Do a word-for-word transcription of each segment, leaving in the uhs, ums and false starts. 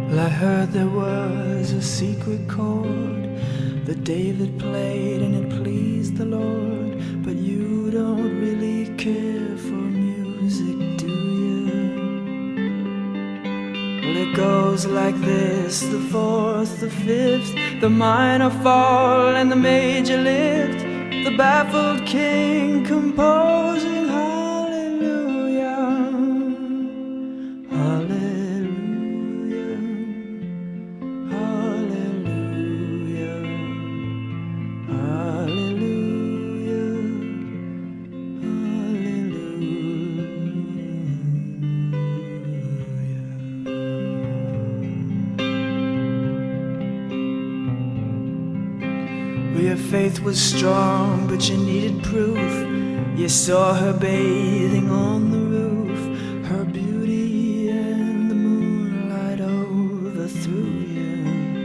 Well, I heard there was a secret chord that David played and it pleased the Lord. But you don't really care for music, do you? Well, it goes like this: the fourth, the fifth, the minor fall and the major lift, the baffled king composing hallelujah, hallelujah, hallelujah, hallelujah, hallelujah. Well, your faith was strong, but you needed proof. You saw her bathing on the roof, her beauty and the moonlight overthrew you.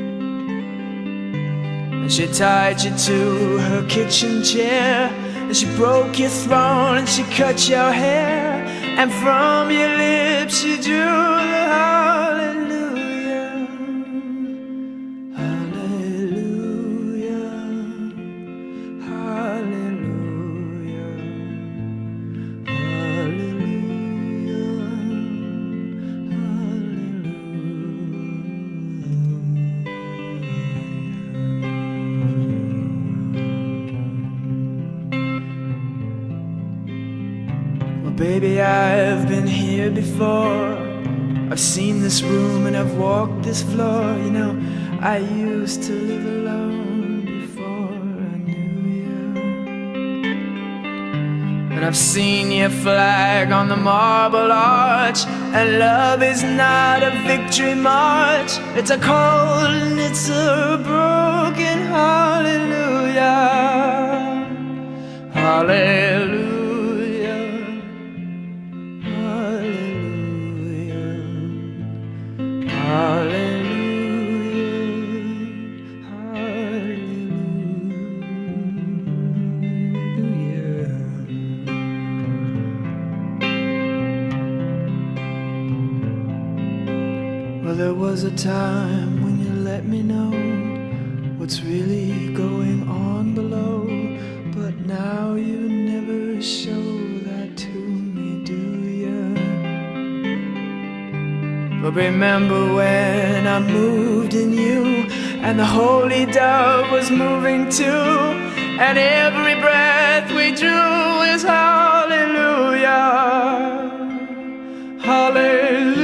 And she tied you to her kitchen chair, and she broke your throne and she cut your hair, and from your lips she drew the hallelujah, hallelujah, hallelujah, hallelujah, hallelujah. Well, baby, I've been here before. I've seen this room and I've walked this floor. You know, I used to live alone before I knew you. And I've seen your flag on the marble arch, and love is not a victory march. It's a cold and it's a broken hallelujah, hallelujah. Well, there was a time when you let me know what's really going on below, but now you never show that to me, do you? But remember when I moved in you, and the holy dove was moving too, and every breath we drew is hallelujah, hallelujah.